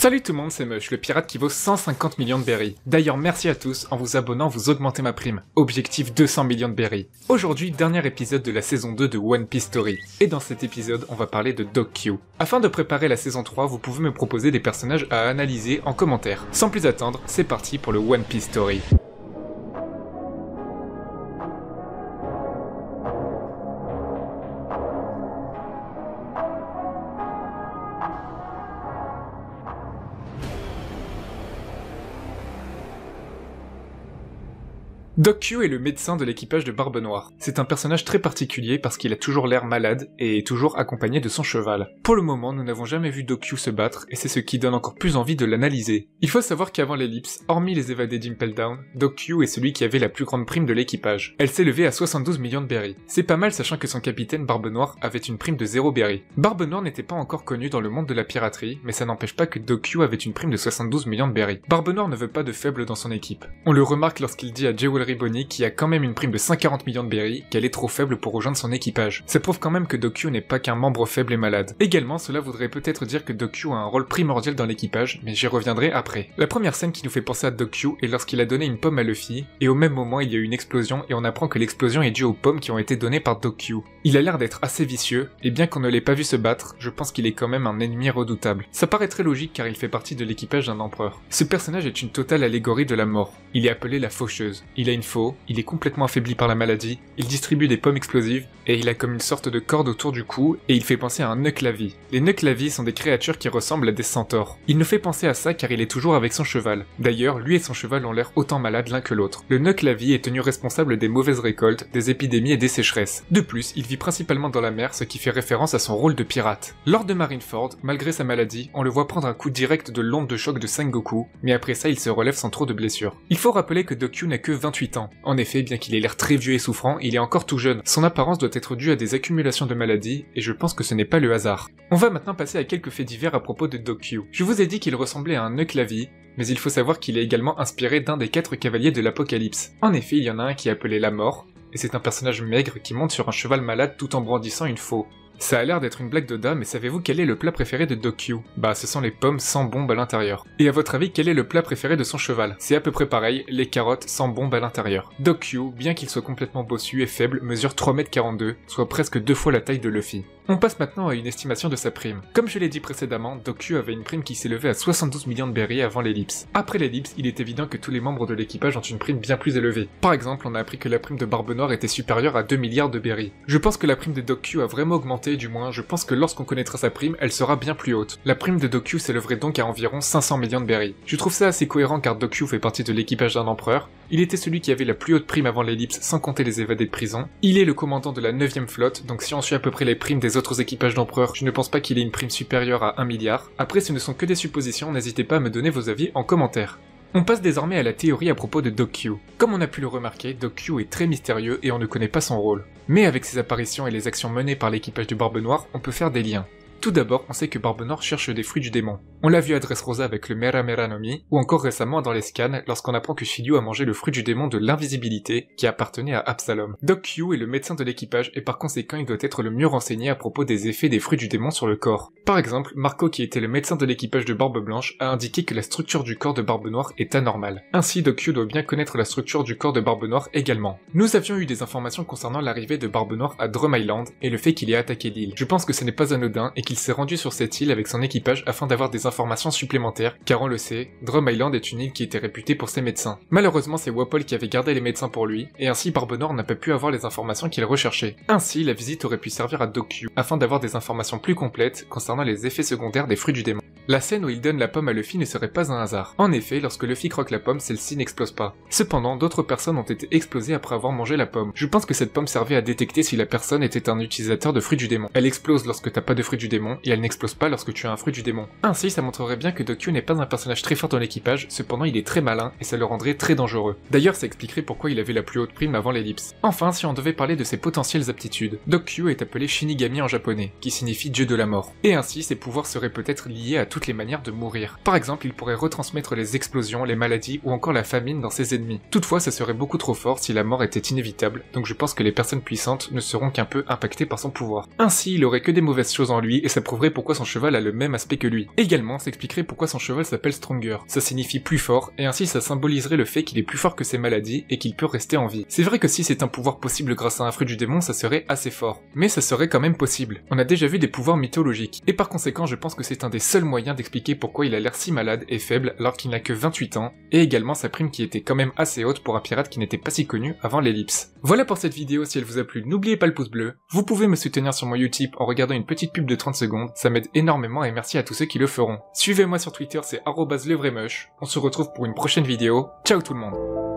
Salut tout le monde, c'est Mush, le pirate qui vaut 150 millions de berries. D'ailleurs, merci à tous, en vous abonnant, vous augmentez ma prime. Objectif 200 millions de berries. Aujourd'hui, dernier épisode de la saison 2 de One Piece Story. Et dans cet épisode, on va parler de Doc Q. Afin de préparer la saison 3, vous pouvez me proposer des personnages à analyser en commentaire. Sans plus attendre, c'est parti pour le One Piece Story. Doc Q est le médecin de l'équipage de Barbe Noire. C'est un personnage très particulier parce qu'il a toujours l'air malade et est toujours accompagné de son cheval. Pour le moment, nous n'avons jamais vu Doc Q se battre et c'est ce qui donne encore plus envie de l'analyser. Il faut savoir qu'avant l'ellipse, hormis les évadés d'Impel Down, Doc Q est celui qui avait la plus grande prime de l'équipage. Elle s'est levée à 72 millions de berries. C'est pas mal sachant que son capitaine Barbe Noire avait une prime de 0 berries. Barbe Noire n'était pas encore connue dans le monde de la piraterie, mais ça n'empêche pas que Doc Q avait une prime de 72 millions de berries. Barbe Noire ne veut pas de faible dans son équipe. On le remarque lorsqu'il dit à Jewelry Bonnie, qui a quand même une prime de 140 millions de berries, qu'elle est trop faible pour rejoindre son équipage. Ça prouve quand même que Doc Q n'est pas qu'un membre faible et malade. Également, cela voudrait peut-être dire que Doc Q a un rôle primordial dans l'équipage, mais j'y reviendrai après. La première scène qui nous fait penser à Doc Q est lorsqu'il a donné une pomme à Luffy, et au même moment il y a eu une explosion et on apprend que l'explosion est due aux pommes qui ont été données par Doc Q. Il a l'air d'être assez vicieux, et bien qu'on ne l'ait pas vu se battre, je pense qu'il est quand même un ennemi redoutable. Ça paraît très logique car il fait partie de l'équipage d'un empereur. Ce personnage est une totale allégorie de la mort. Il est appelé la faucheuse. Il a une faux, il est complètement affaibli par la maladie, il distribue des pommes explosives, et il a comme une sorte de corde autour du cou, et il fait penser à un Nucklavi. Les Nucklavi sont des créatures qui ressemblent à des centaures. Il nous fait penser à ça car il est toujours avec son cheval. D'ailleurs, lui et son cheval ont l'air autant malades l'un que l'autre. Le Nucklavi est tenu responsable des mauvaises récoltes, des épidémies et des sécheresses. De plus, il vit principalement dans la mer, ce qui fait référence à son rôle de pirate. Lors de Marineford, malgré sa maladie, on le voit prendre un coup direct de l'onde de choc de Sengoku, mais après ça il se relève sans trop de blessures. Il faut rappeler que Doc Q n'a que 28 ans. En effet, bien qu'il ait l'air très vieux et souffrant, il est encore tout jeune. Son apparence doit être due à des accumulations de maladies, et je pense que ce n'est pas le hasard. On va maintenant passer à quelques faits divers à propos de Doc Q. Je vous ai dit qu'il ressemblait à un Nucklavi, mais il faut savoir qu'il est également inspiré d'un des 4 cavaliers de l'Apocalypse. En effet, il y en a un qui est appelé la Mort, et c'est un personnage maigre qui monte sur un cheval malade tout en brandissant une faux. Ça a l'air d'être une blague de dame, mais savez-vous quel est le plat préféré de Doc Q? Bah, ce sont les pommes sans bombe à l'intérieur. Et à votre avis, quel est le plat préféré de son cheval? C'est à peu près pareil, les carottes sans bombe à l'intérieur. Doc Q, bien qu'il soit complètement bossu et faible, mesure 3,42 m, soit presque 2 fois la taille de Luffy. On passe maintenant à une estimation de sa prime. Comme je l'ai dit précédemment, Doc Q avait une prime qui s'élevait à 72 millions de berries avant l'ellipse. Après l'ellipse, il est évident que tous les membres de l'équipage ont une prime bien plus élevée. Par exemple, on a appris que la prime de Barbe Noire était supérieure à 2 milliards de berries. Je pense que la prime de Doc Q a vraiment augmenté, du moins je pense que lorsqu'on connaîtra sa prime, elle sera bien plus haute. La prime de Doc Q s'élèverait donc à environ 500 millions de berries. Je trouve ça assez cohérent car Doc Q fait partie de l'équipage d'un empereur, il était celui qui avait la plus haute prime avant l'ellipse sans compter les évadés de prison, il est le commandant de la 9ème flotte, donc si on suit à peu près les primes des autres équipages d'empereurs, je ne pense pas qu'il ait une prime supérieure à 1 milliard. Après, ce ne sont que des suppositions, n'hésitez pas à me donner vos avis en commentaire. On passe désormais à la théorie à propos de Doc Q. Comme on a pu le remarquer, Doc Q est très mystérieux et on ne connaît pas son rôle. Mais avec ses apparitions et les actions menées par l'équipage du Barbe Noire, on peut faire des liens. Tout d'abord, on sait que Barbe Noire cherche des fruits du démon. On l'a vu à Dressrosa avec le Mera Mera no Mi, ou encore récemment dans les scans, lorsqu'on apprend que Shiryu a mangé le fruit du démon de l'invisibilité, qui appartenait à Absalom. Doc Q est le médecin de l'équipage et par conséquent il doit être le mieux renseigné à propos des effets des fruits du démon sur le corps. Par exemple, Marco qui était le médecin de l'équipage de Barbe Blanche a indiqué que la structure du corps de Barbe Noire est anormale. Ainsi, Doc Q doit bien connaître la structure du corps de Barbe Noire également. Nous avions eu des informations concernant l'arrivée de Barbe Noire à Drum Island et le fait qu'il ait attaqué l'île. Je pense que ce n'est pas anodin et qu'il s'est rendu sur cette île avec son équipage afin d'avoir des informations supplémentaires, car on le sait, Drum Island est une île qui était réputée pour ses médecins. Malheureusement, c'est Wapol qui avait gardé les médecins pour lui, et ainsi Barbe Noire n'a pas pu avoir les informations qu'il recherchait. Ainsi, la visite aurait pu servir à Doc Q, afin d'avoir des informations plus complètes concernant les effets secondaires des fruits du démon. La scène où il donne la pomme à Luffy ne serait pas un hasard. En effet, lorsque Luffy croque la pomme, celle-ci n'explose pas. Cependant, d'autres personnes ont été explosées après avoir mangé la pomme. Je pense que cette pomme servait à détecter si la personne était un utilisateur de fruits du démon. Elle explose lorsque t'as pas de fruits du démon, et elle n'explose pas lorsque tu as un fruit du démon. Ainsi, ça montrerait bien que Doc Q n'est pas un personnage très fort dans l'équipage, cependant il est très malin et ça le rendrait très dangereux. D'ailleurs, ça expliquerait pourquoi il avait la plus haute prime avant l'ellipse. Enfin, si on devait parler de ses potentielles aptitudes, Doc Q est appelé Shinigami en japonais, qui signifie dieu de la mort. Et ainsi, ses pouvoirs seraient peut-être liés à toutes toutes les manières de mourir. Par exemple, il pourrait retransmettre les explosions, les maladies ou encore la famine dans ses ennemis. Toutefois, ça serait beaucoup trop fort si la mort était inévitable, donc je pense que les personnes puissantes ne seront qu'un peu impactées par son pouvoir. Ainsi, il aurait que des mauvaises choses en lui et ça prouverait pourquoi son cheval a le même aspect que lui. Également, ça expliquerait pourquoi son cheval s'appelle Stronger. Ça signifie plus fort et ainsi ça symboliserait le fait qu'il est plus fort que ses maladies et qu'il peut rester en vie. C'est vrai que si c'est un pouvoir possible grâce à un fruit du démon, ça serait assez fort. Mais ça serait quand même possible. On a déjà vu des pouvoirs mythologiques. Et par conséquent, je pense que c'est un des seuls moyens d'expliquer pourquoi il a l'air si malade et faible alors qu'il n'a que 28 ans, et également sa prime qui était quand même assez haute pour un pirate qui n'était pas si connu avant l'ellipse. Voilà pour cette vidéo, si elle vous a plu, n'oubliez pas le pouce bleu. Vous pouvez me soutenir sur mon Utip en regardant une petite pub de 30 secondes, ça m'aide énormément et merci à tous ceux qui le feront. Suivez-moi sur Twitter, c'est @levraiemush. On se retrouve pour une prochaine vidéo. Ciao tout le monde.